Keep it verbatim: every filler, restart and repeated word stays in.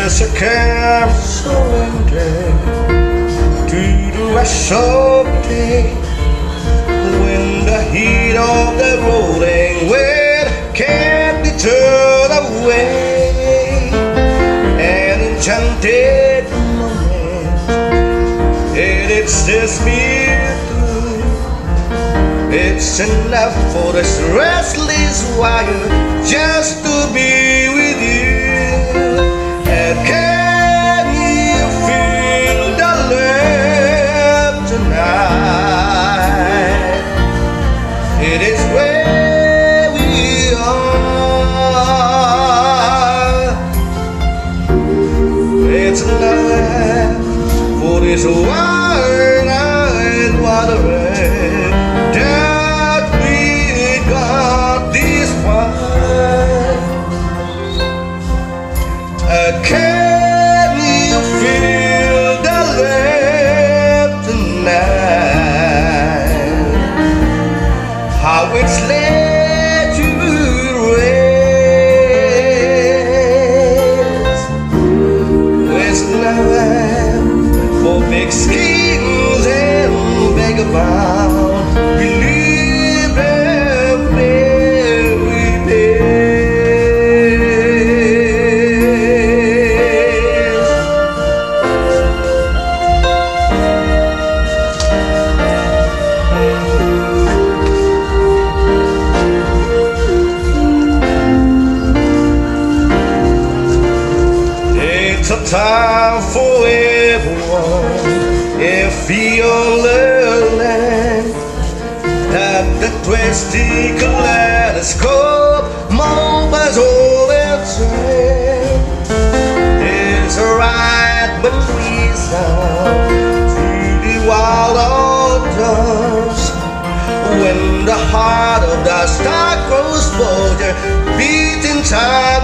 Yes, I can surrender to the rush of the day. When the heat of the rolling wind can't be turned away. An enchanted moment, and it sets me through. It's enough for this restless wire just to be with you. And can you feel the love tonight? It is where we are. It's enough for this wire and water that we got this far. Uh, can you feel the love tonight? How it's led to rest. It's love for big schemes and vagabonds. Believe every It's a time for everyone. If you're learning that the twisty kaleidoscope moves all its way, it's right when we sound through the wild autumns. When the heart of the star grows bolder, beating time